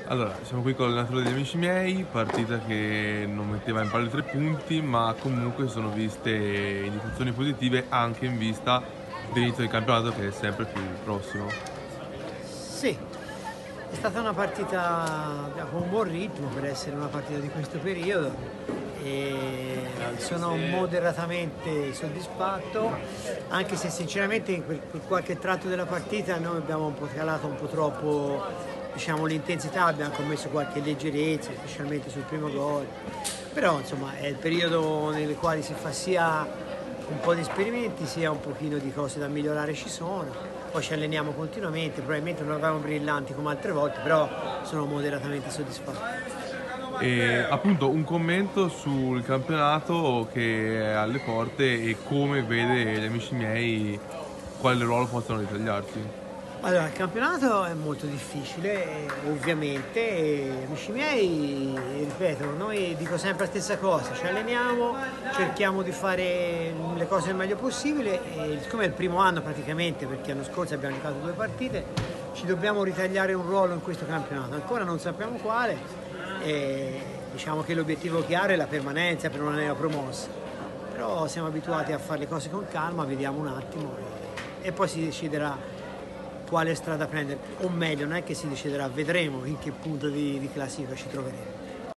Allora, siamo qui con l'allenatore degli amici miei, partita che non metteva in palio i 3 punti, ma comunque sono viste indicazioni positive anche in vista dell'inizio del campionato che è sempre più prossimo. Sì, è stata una partita con un buon ritmo per essere una partita di questo periodo e sono moderatamente soddisfatto, anche se sinceramente in qualche tratto della partita noi abbiamo un po' calato un po' troppo, diciamo, l'intensità, abbiamo commesso qualche leggerezza, specialmente sul primo gol, però insomma è il periodo nel quale si fa sia un po' di esperimenti, sia un pochino di cose da migliorare ci sono, poi ci alleniamo continuamente, probabilmente non eravamo brillanti come altre volte, però sono moderatamente soddisfatto. E appunto un commento sul campionato che è alle porte e come vede gli amici miei quale ruolo possono ritagliarsi. Allora, il campionato è molto difficile, ovviamente, e amici miei, ripeto, noi dico sempre la stessa cosa, ci alleniamo, cerchiamo di fare le cose il meglio possibile e siccome è il primo anno praticamente, perché l'anno scorso abbiamo giocato 2 partite, ci dobbiamo ritagliare un ruolo in questo campionato, ancora non sappiamo quale, e diciamo che l'obiettivo chiaro è la permanenza per una neopromossa, però siamo abituati a fare le cose con calma, vediamo un attimo e poi si deciderà quale strada prendere, o meglio, non è che si deciderà, vedremo in che punto di classifica ci troveremo.